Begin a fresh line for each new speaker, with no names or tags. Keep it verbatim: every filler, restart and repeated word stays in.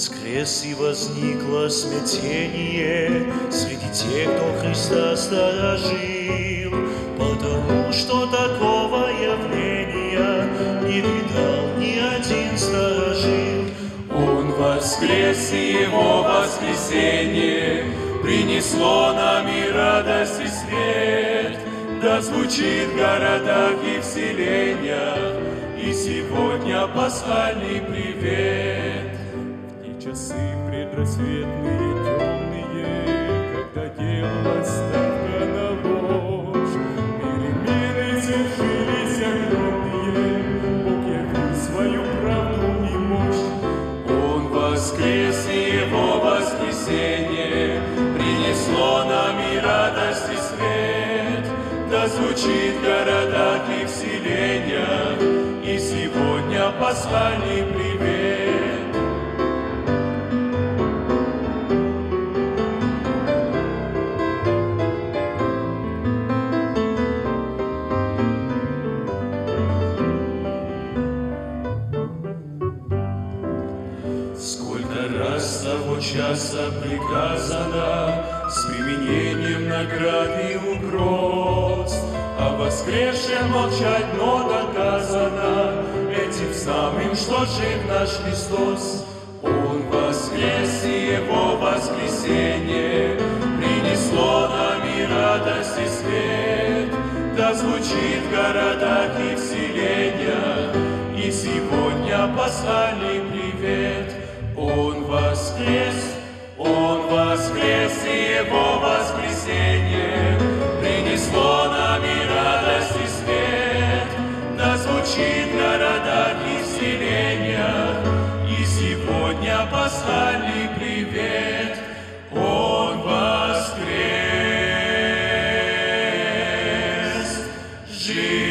воскрес и возникло смятение среди тех, кто Христа сторожил, потому что такого явления не видал ни один сторожил.
Он воскрес, и Его воскресение принесло нам и радость, и свет. Да звучит в городах и в селениях и сегодня пасхальный привет.
В те часы предрассветные, темные, когда делалась ставка на ложь, перемены свершились огромные, Бог явил свою правду и мощь.
Он воскрес, и Его воскресение принесло нам и радость, и свет. Да звучит в городах и в селениях и сегодня пасхальный привет. Сколько раз с того часа приказано с применением наград и угроз о воскресшем молчать, но доказано этим самым, что жив наш Христос. Он воскрес, и Его воскресение принесло нам и радость, и свет. Да звучит в городах и в селениях и сегодня пасхальный привет. Он воскрес, Он воскрес, и Его воскресение принесло нам и радость, и свет. Да звучит в городах и в селениях и сегодня пасхальный привет. Он воскрес, жив.